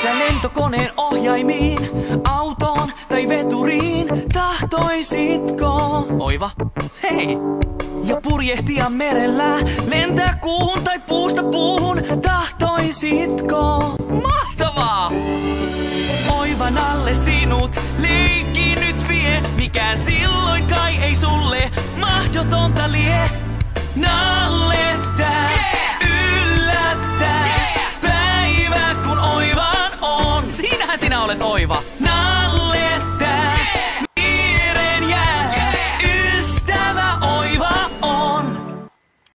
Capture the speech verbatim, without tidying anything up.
sä lentokoneen ohjaimiin, autoon tai veturiin, tahtoisitko? Oiva, hei! Ja purjehtia merellä, lentää kuuhun tai puusta puuhun, tahtoisitko? Mahtavaa! Oivan alle sinut, leikki nyt vie, mikään silloin kai ei sulle mahdotonta lie. Nallettaa, yeah! Yllättää, yeah! Päivä kun oivaan on, siinähän sinä olet oiva.